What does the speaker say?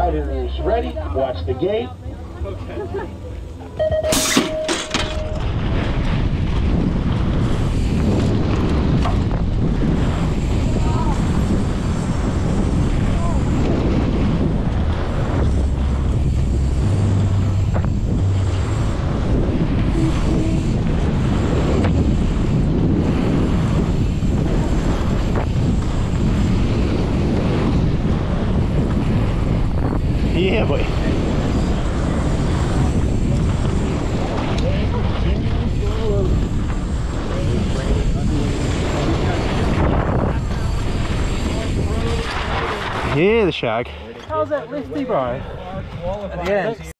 Riders ready, watch the gate. Yeah, boy. Yeah, the shag. How's that lifty, bro? At the end.